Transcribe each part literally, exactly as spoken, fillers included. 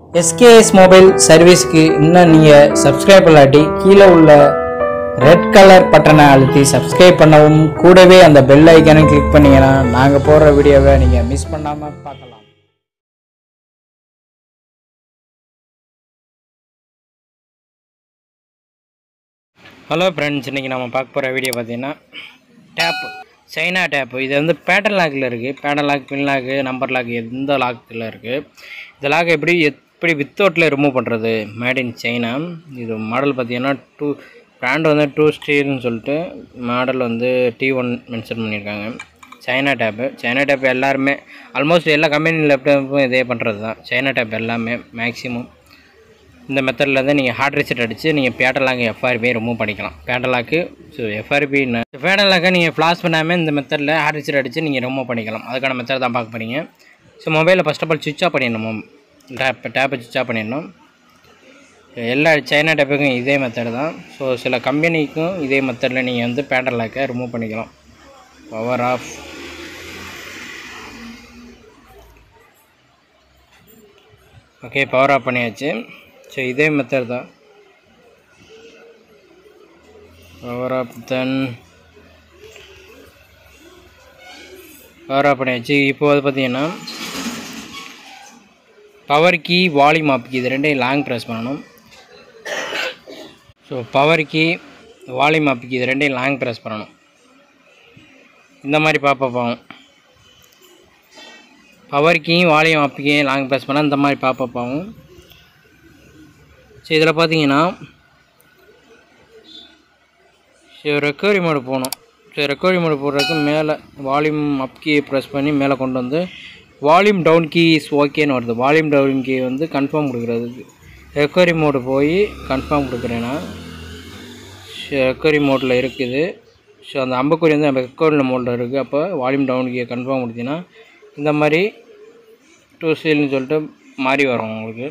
S K S mobile சர்வீஸ்க்கு இன்னும் நீங்கள் சப்ஸ்கிரைப் பண்ணாட்டி கீழே உள்ள ரெட் கலர் பட்டனை அழுத்தி சப்ஸ்கிரைப் பண்ணவும் கூடவே அந்த பெல் ஐக்கானை கிளிக் பண்ணிங்கன்னா நாங்கள் போடுற வீடியோவை நீங்கள் மிஸ் பண்ணாமல் பார்க்கலாம். ஹலோ ஃப்ரெண்ட்ஸ், இன்றைக்கி நம்ம பார்க்க போகிற வீடியோ பார்த்தீங்கன்னா டேப்பு, சைனா டேப்பு. இது வந்து பேட்டர்ன் லாக்கில் இருக்குது. Pattern lock, pin lock, number lock, எந்த லாக்கில் இருக்குது. இந்த லாக் எப்படி எப்படி வித்தவுட்டில் ரிமூவ் பண்ணுறது, மேட் இன் சைனா. இது மாடல் பார்த்தீங்கன்னா டூ பிராண்ட் வந்து டூ ஸ்டீர்னு சொல்லிட்டு மாடல் வந்து டி ஒன் மென்ஷன் பண்ணியிருக்காங்க. சைனா டேப்பு சைனா டேப் எல்லாருமே ஆல்மோஸ்ட் எல்லா கம்பெனி லேப்டாப்பும் இதே பண்ணுறது தான். சைனா டேப் எல்லாமே மேக்ஸிமம் இந்த மெத்தடில் தான் நீங்கள் ஹார்ட் ரீசெட் அடித்து நீங்கள் பேட்டர்ன் லாக் எஃப்ஆர்பியை ரிமூவ் பண்ணிக்கலாம். பேட்டர்ன் லாக்கு ஸோ எஃப்ஆர்பின்னு பேட்டர்ன் லாக்கை நீங்கள் ஃப்ளாஷ் பண்ணாமல் இந்த மெத்தடில் ஹார்ட் ரீசெட் அடித்து நீங்கள் ரிமூவ் பண்ணிக்கலாம். அதுக்கான மெத்தட் தான் பார்க்க போகிறீங்க. ஸோ மொபைலில் ஃபஸ்ட் ஆஃப் ஆல் சுவிட்ச் ஆஃப் பண்ணிடணும். டேப் டேப்பை சுவிட்ச் ஆஃப் பண்ணிடணும். எல்லா சைனா டேப்புக்கும் இதே மெத்தட் தான். ஸோ சில கம்பெனிக்கும் இதே மெத்தடில் நீங்கள் வந்து பேட்டர்ன் லாக்கை ரிமூவ் பண்ணிக்கலாம். Power off. Okay, power off பண்ணியாச்சு. ஸோ இதே மெத்தட் தான். Power off then power off பண்ணியாச்சு. இப்போ அது பார்த்தீங்கன்னா power key, volume up key, இது ரெண்டையும் லாங் ப்ரெஸ் பண்ணணும். So power key, volume up key, இது ரெண்டையும் லாங் ப்ரெஸ் பண்ணணும். இந்த மாதிரி பாப்பப் ஆகும். பவர் கீயும் வால்யூம் அப் கீயும் லாங் ப்ரெஸ் பண்ணால் இந்த மாதிரி பாப்பப் ஆகும். ஸோ இதில் பார்த்தீங்கன்னா ஸோ ரெக்கவரி மோடு போகணும். ஸோ ரெக்கவரி மோடு போடுறதுக்கு மேலே வால்யூம் அப் கீயை ப்ரெஸ் பண்ணி மேலே கொண்டு வந்து வால்யூம் டவுன் கீ இஸ் ஓகேன்னு வருது. வால்யூம் டவுன் கீ வந்து கன்ஃபார்ம் கொடுக்குறதுக்கு ரெக்கவரி மோடு போய் கன்ஃபார்ம் கொடுக்குறேன்னா ரெக்கவரி மோடில் இருக்குது. ஸோ அந்த அம்பக்குறி வந்து நம்ம ரெக்கவரி மோடில் இருக்குது. அப்போ வால்யூம் டவுன் கீயை கன்ஃபார்ம் கொடுத்தீங்கன்னா இந்த மாதிரி டூ சீல்னு சொல்லிட்டு மாறி வரும் உங்களுக்கு.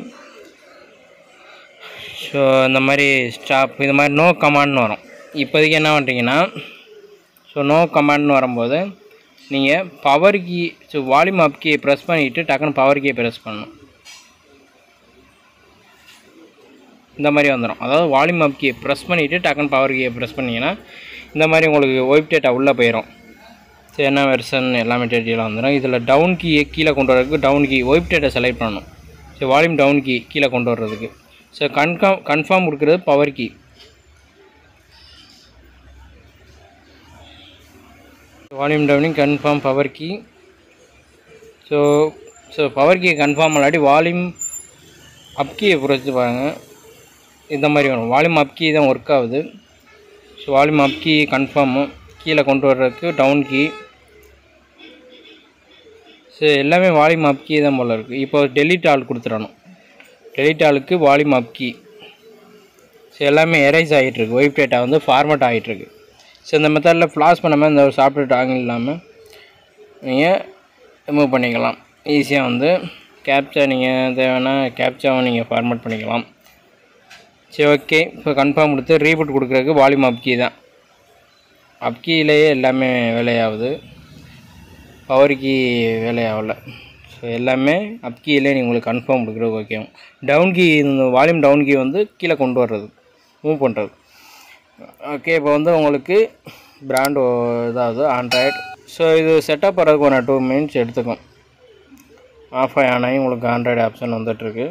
ஸோ இந்த மாதிரி ஸ்டாப், இந்த மாதிரி நோ கமாண்ட்னு வரும். இப்போதைக்கு என்ன பண்ணுறீங்கன்னா, ஸோ நோ கமாண்ட்னு வரும்போது நீங்கள் power key, so volume up கீயை ப்ரெஸ் பண்ணிவிட்டு டக்குன்னு பவர் கீயை ப்ரெஸ் பண்ணணும். இந்த மாதிரி வந்துடும். அதாவது வால்யூம் அப் கீயை ப்ரெஸ் பண்ணிவிட்டு டக்குன்னு பவர் கீயை ப்ரெஸ் பண்ணிங்கன்னா இந்த மாதிரி உங்களுக்கு ஒயிட் டேட்டா உள்ளே போயிடும். ஸோ என்ன வெர்ஷன் எல்லாமே டேட்டியெல்லாம் வந்துடும். இதில் டவுன் கீயை கீழே கொண்டு வரதுக்கு down key wipe data select பண்ணணும். ஸோ வால்யூம் டவுன் கீ கீழே கொண்டு வர்றதுக்கு. ஸோ கன்ஃபார்ம் கன்ஃபார்ம் கொடுக்குறது பவர் கீ. வால்யூம் டவுனிங் confirm power key. So so power key confirm இல்லாட்டி வால்யூம் அப் கீயை புரிச்சு பாருங்கள். இந்த மாதிரி வரும். வால்யூம் அப் கீ தான் ஒர்க் ஆகுது. So volume up key confirm கீழே கொண்டு வர்றதுக்கு டவுன் கீ. ஸோ எல்லாமே வால்யூம் அப் கீ தான் போல் இருக்குது. இப்போ டெலிட் ஆல் கொடுத்துடணும். டெலிட் ஆலுக்கு வால்யூம் அப் கீ. ஸோ எல்லாமே எரேஸ் ஆகிட்டுருக்கு. ஒயிட் டேட்டா வந்து ஃபார்மேட் ஆகிட்டுருக்கு. ஸோ இந்த மெத்தடில் ஃப்ளாஷ் பண்ணாமல் இந்த ஒரு சாஃப்ட்வேர் ஆங்கில் இல்லாமல் நீங்கள் ரிமூவ் பண்ணிக்கலாம். ஈஸியாக வந்து கேப்சா நீங்கள் தேவைன்னா கேப்சாவும் நீங்கள் ஃபார்மேட் பண்ணிக்கலாம். சரி, ஓகே. இப்போ கன்ஃபார்ம் கொடுத்து ரீபூட் கொடுக்குறதுக்கு வால்யூம் அப் கீ தான். அப் கீலேயே எல்லாமே வேலையாகுது. பவர் கீ வேலையாகலை. ஸோ எல்லாமே அப் கீழே நீங்கள் உங்களுக்கு கன்ஃபார்ம் கொடுக்குறது ஓகே. டவுன் கீ, இந்த வால்யூம் டவுன் கீ வந்து கீழே கொண்டு வர்றது, மூவ் பண்ணுறது. ஓகே, இப்போ வந்து உங்களுக்கு பிராண்டு இதாகுது ஆண்ட்ராய்டு. ஸோ இது செட்டப் பண்ணுறதுக்கு ஒரு டூ மினிட்ஸ் எடுத்துக்கும். ஆஃப் ஆகி ஆனாகி உங்களுக்கு ஆண்ட்ராய்டு ஆப்ஷன் வந்துட்டுருக்கு.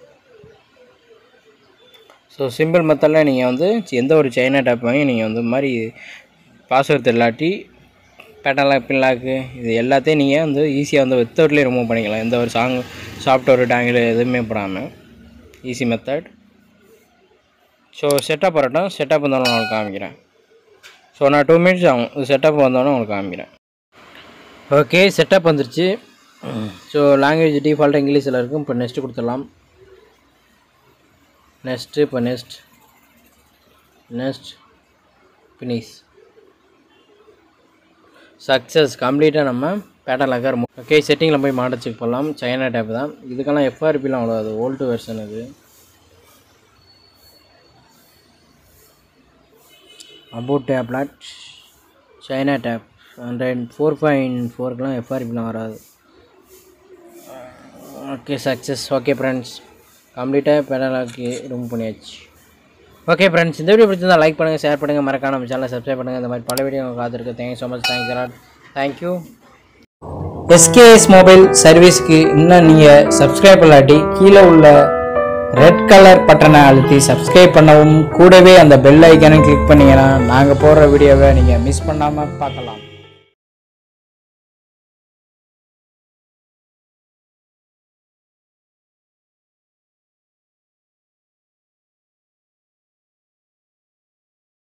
ஸோ சிம்பிள் மெத்தடில் நீங்கள் வந்து எந்த ஒரு சைனா டேப் வாங்கி நீங்கள் வந்து மாதிரி பாஸ்வேர்ட் இல்லாட்டி பேட்டர்ன் லாக், பின் லாக்கு, இது எல்லாத்தையும் நீங்கள் வந்து ஈஸியாக வந்து வித்தவுட்லேயே ரிமூவ் பண்ணிக்கலாம். எந்த ஒரு சாங் சாஃப்ட்வேர் டேங்கில் எதுவுமே போடாமல் ஈஸி மெத்தட். ஸோ செட்டப் வரட்டும். செட்டப் வந்தாலும் உங்களுக்கு காமிக்கிறேன். ஸோ நான் டூ மினிட்ஸ் ஆகும். செட்டப் வந்தோடனே உங்களுக்கு காமிக்கிறேன். ஓகே, செட்டப் வந்துருச்சு. ஸோ லாங்குவேஜ் டிஃபால்ட்டாக இங்கிலீஷில் இருக்கும். இப்போ நெக்ஸ்ட்டு கொடுத்துடலாம். நெக்ஸ்ட்டு இப்போ நெக்ஸ்ட் நெக்ஸ்ட் ஃபினிஷ். சக்ஸஸ். கம்ப்ளீட்டாக நம்ம பேட்டர்ன் லாக்கர். ஓகே, செட்டிங்கில் போய் மாடல் செக் பண்ணலாம். சைனா டேப் தான். இதுக்கெல்லாம் எஃப்ஆர்பிலாம் அவ்வளோ, அது ஓல்டு வெர்ஷன். இது about tablet China tab hundred four point ஃபோருக்குலாம் எஃப்ஆர்பிலாம் வராது. Okay, success. ஓகே ஃப்ரெண்ட்ஸ், கம்ப்ளீட்டாக பேட்டர்ன் லாக்கு ரிமூவ் பண்ணியாச்சு. ஓகே ஃப்ரெண்ட்ஸ், இந்த வீடியோ பிடிச்சிருந்தா லைக் பண்ணுங்கள், ஷேர் பண்ணுங்கள், மறக்காம நம்ம சேனலை சப்ஸ்கிரைப் பண்ணுங்கள். இந்த மாதிரி பல வீடியோ உங்களுக்கு காத்திருக்கு. Thank you so much. Thanks a lot. Thank you. SKS mobile சர்வீஸ்க்கு இன்னும் நீங்கள் சப்ஸ்கிரைப் இல்லாட்டி கீழே உள்ள ரெட் கலர் பட்டனை அழுத்தி சப்ஸ்கிரைப் பண்ணவும், கூடவே அந்த பெல் ஐக்கானை கிளிக் பண்ணிங்கன்னா நாங்கள் போடுற வீடியோவை நீங்கள் மிஸ் பண்ணாமல் பார்க்கலாம்.